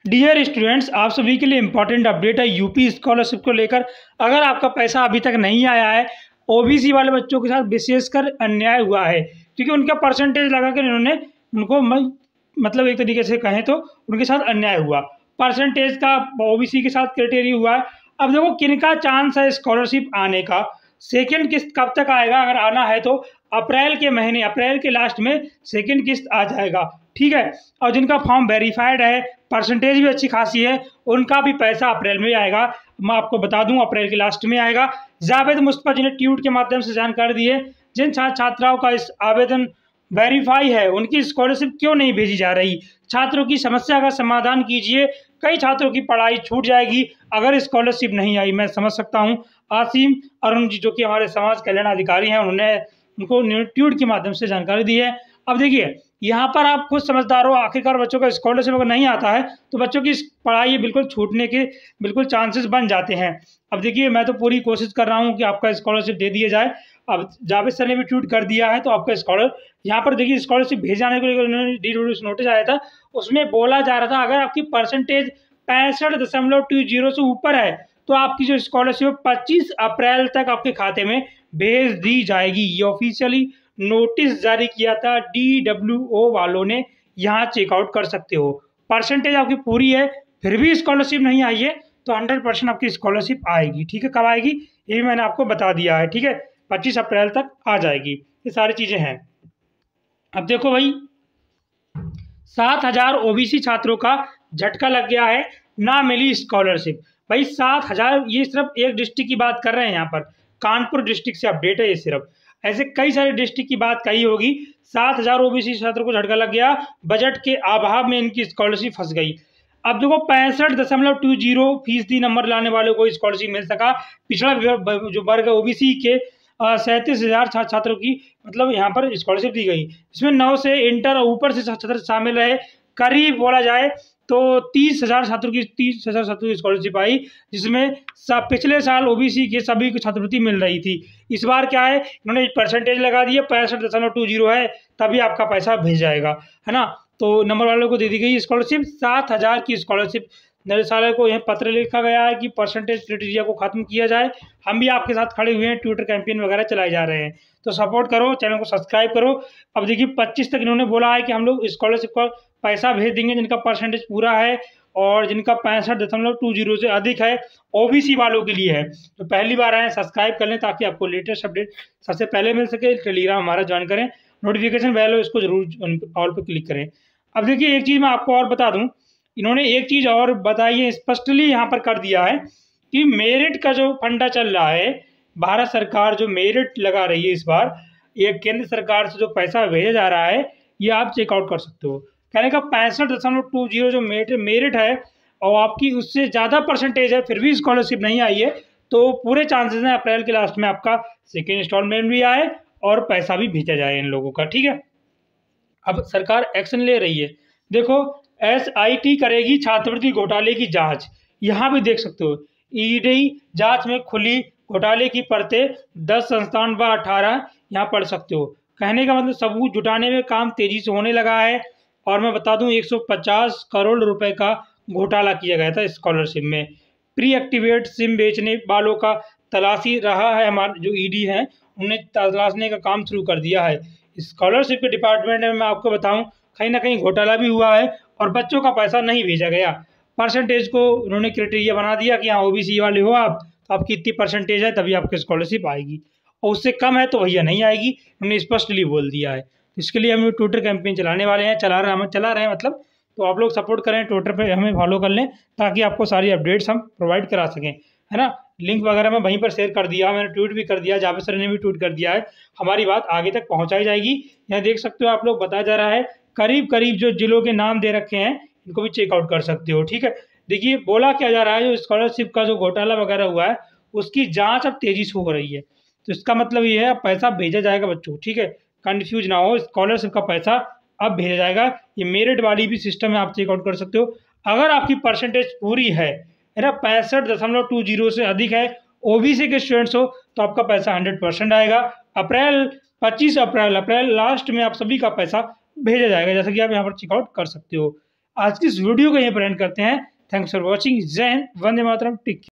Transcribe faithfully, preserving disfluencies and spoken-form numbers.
Dear students, आप सभी के लिए इम्पोर्टेंट अपडेट है यूपी स्कॉलरशिप को लेकर। अगर आपका पैसा अभी तक नहीं आया है, ओबीसी वाले बच्चों के साथ विशेषकर अन्याय हुआ है, क्योंकि उनका परसेंटेज लगा कर इन्होंने उनको मतलब एक तरीके से कहें तो उनके साथ अन्याय हुआ। परसेंटेज का ओबीसी के साथ क्राइटेरिया हुआ है। अब देखो किनका चांस है स्कॉलरशिप आने का। सेकेंड किस्त कब तक आएगा? अगर आना है तो अप्रैल के महीने, अप्रैल के लास्ट में सेकेंड किस्त आ जाएगा, ठीक है। और जिनका फॉर्म वेरीफाइड है, परसेंटेज भी अच्छी खासी है, उनका भी पैसा अप्रैल में आएगा। मैं आपको बता दूं अप्रैल के लास्ट में आएगा। जावेद मुस्तफा जिन्हें ट्वीट के माध्यम से जानकारी दी है, जिन छात्र छात्राओं का इस आवेदन वेरीफाई है उनकी स्कॉलरशिप क्यों नहीं भेजी जा रही? छात्रों की समस्या का समाधान कीजिए। कई छात्रों की पढ़ाई छूट जाएगी अगर स्कॉलरशिप नहीं आई। मैं समझ सकता हूं। आसिम अरुण जी जो कि हमारे समाज कल्याण अधिकारी हैं, उन्होंने उनको ट्वीट के माध्यम से जानकारी दी है। अब देखिए यहाँ पर आप खुद समझदार हो, आखिरकार बच्चों का स्कॉलरशिप अगर नहीं आता है तो बच्चों की पढ़ाई बिल्कुल छूटने के बिल्कुल चांसेस बन जाते हैं। अब देखिए मैं तो पूरी कोशिश कर रहा हूँ कि आपका स्कॉलरशिप दे दिया जाए। अब जावेद सर ने भी ट्वीट कर दिया है तो आपका स्कॉलर यहाँ पर देखिए स्कॉलरशिप भेजे जाने को लेकर उन्होंने डी नोटिस आया था, उसमें बोला जा रहा था अगर आपकी परसेंटेज पैंसठ दशमलव टू जीरो से ऊपर है तो आपकी जो स्कॉलरशिप पच्चीस अप्रैल तक आपके खाते में भेज दी जाएगी। ये ऑफिशियली नोटिस जारी किया था डी डब्ल्यू ओ वालों ने। यहाँ चेकआउट कर सकते हो। परसेंटेज आपकी पूरी है फिर भी स्कॉलरशिप नहीं आई है तो हंड्रेड परसेंट आपकी स्कॉलरशिप आएगी, ठीक है। कब आएगी ये भी मैंने आपको बता दिया है, ठीक है। पच्चीस अप्रैल तक आ जाएगी। ये सारी चीज़ें हैं। अब देखो भाई, सात हजार ओबीसी छात्रों का झटका लग गया है, ना मिली स्कॉलरशिप। भाई सात हजार, ये सिर्फ एक डिस्ट्रिक्ट की बात कर रहे हैं। यहाँ पर कानपुर डिस्ट्रिक्ट से अपडेट है ये सिर्फ। ऐसे कई सारे डिस्ट्रिक्ट की बात कही होगी। सात हजार ओबीसी छात्रों को झटका लग गया, बजट के अभाव में इनकी स्कॉलरशिप फंस गई। अब देखो पैंसठ दशमलव टू जीरो फीसदी नंबर लाने वालों को स्कॉलरशिप मिल सका। पिछड़ा जो वर्ग ओबीसी के सैंतीस हजार छात्रों की मतलब यहाँ पर स्कॉलरशिप दी गई। इसमें नौ से इंटर और ऊपर से छात्र शामिल रहे। करीब बोला जाए तो तीस हजार छात्रों की तीस हजार छात्रों की स्कॉलरशिप आई, जिसमें पिछले साल ओबीसी के सभी को छात्रवृत्ति मिल रही थी। इस बार क्या है, इन्होंने परसेंटेज लगा दिया पैंसठ दशमलव टू जीरो है, तभी आपका पैसा भेज जाएगा, है ना। तो नंबर वालों को दे दी गई स्कॉलरशिप। सात हजार की स्कॉलरशिप निदेशालय को यह पत्र लिखा गया है कि परसेंटेज क्राइटेरिया को खत्म किया जाए। हम भी आपके साथ खड़े हुए हैं, ट्विटर कैंपेन वगैरह चलाए जा रहे हैं, तो सपोर्ट करो, चैनल को सब्सक्राइब करो। अब देखिए पच्चीस तक इन्होंने बोला है कि हम लोग स्कॉलरशिप का पैसा भेज देंगे जिनका परसेंटेज पूरा है और जिनका पैंसठ दशमलव टू जीरो से अधिक है। ओबीसी वालों के लिए है। तो पहली बार आए सब्सक्राइब कर लें ताकि आपको लेटेस्ट अपडेट सबसे पहले मिल सके। टेलीग्राम हमारा ज्वाइन करें, नोटिफिकेशन बेल हो इसको जरूर ऑल पर क्लिक करें। अब देखिए एक चीज़ मैं आपको और बता दूं, इन्होंने एक चीज़ और बताई है, स्पष्टली यहाँ पर कर दिया है कि मेरिट का जो फंडा चल रहा है, भारत सरकार जो मेरिट लगा रही है इस बार, ये केंद्र सरकार से जो पैसा भेजा जा रहा है ये आप चेकआउट कर सकते हो। कहने का पैंसठ दशमलव टू जीरो जो मेरिट है और आपकी उससे ज़्यादा परसेंटेज है फिर भी स्कॉलरशिप नहीं आई है तो पूरे चांसेस हैं अप्रैल के लास्ट में आपका सेकेंड इंस्टॉलमेंट भी आए और पैसा भी भेजा जाए इन लोगों का, ठीक है। अब सरकार एक्शन ले रही है। देखो एसआईटी करेगी छात्रवृत्ति घोटाले की जांच। यहाँ भी देख सकते हो ईडी जांच में खुली घोटाले की परतें, दस संस्थान व अठारह यहाँ पढ़ सकते हो। कहने का मतलब सबूत जुटाने में काम तेजी से होने लगा है। और मैं बता दूं एक सौ पचास करोड़ रुपए का घोटाला किया गया था स्कॉलरशिप में। प्री एक्टिवेट सिम बेचने वालों का तलाशी रहा है, हमारा जो ईडी है उन्होंने तलाशने का काम शुरू कर दिया है। स्कॉलरशिप के डिपार्टमेंट में मैं आपको बताऊं कहीं ना कहीं घोटाला भी हुआ है और बच्चों का पैसा नहीं भेजा गया। परसेंटेज को उन्होंने क्राइटेरिया बना दिया कि हाँ ओबीसी वाले हो आप तो आपकी इतनी परसेंटेज है तभी आपकी स्कॉलरशिप आएगी, और उससे कम है तो भैया नहीं आएगी। उन्होंने स्पष्टली बोल दिया है। इसके लिए हम ट्विटर कैंपेन चलाने वाले हैं, चला रहे हैं हम चला रहे हैं मतलब। तो आप लोग सपोर्ट करें, ट्विटर पे हमें फॉलो कर लें ताकि आपको सारी अपडेट्स हम प्रोवाइड करा सकें, है ना। लिंक वगैरह मैं वहीं पर शेयर कर दिया, मैंने ट्वीट भी कर दिया, जावेद सर ने भी ट्वीट कर दिया है। हमारी बात आगे तक पहुँचाई जाएगी। यहाँ देख सकते हो आप लोग, बताया जा रहा है करीब करीब जो जिलों के नाम दे रखे हैं इनको भी चेकआउट कर सकते हो, ठीक है। देखिए बोला क्या जा रहा है, जो स्कॉलरशिप का जो घोटाला वगैरह हुआ है उसकी जाँच अब तेजी से हो रही है। तो इसका मतलब ये है पैसा भेजा जाएगा बच्चों, ठीक है। कंफ्यूज ना हो, स्कॉलरशिप का पैसा अब भेजा जाएगा। ये मेरिट वाली भी सिस्टम है, आप चेकआउट कर सकते हो। अगर आपकी परसेंटेज पूरी है है ना, पैंसठ दशमलव टू जीरो से अधिक है, ओबीसी के स्टूडेंट्स हो तो आपका पैसा हंड्रेड परसेंट आएगा। अप्रैल पच्चीस अप्रैल अप्रैल लास्ट में आप सभी का पैसा भेजा जाएगा, जैसा कि आप यहाँ पर चेकआउट कर सकते हो। आज की इस वीडियो को यहीं पर एंड करते हैं। Thanks for watching. जय हिंद, वंदे मातरम, टेक केयर।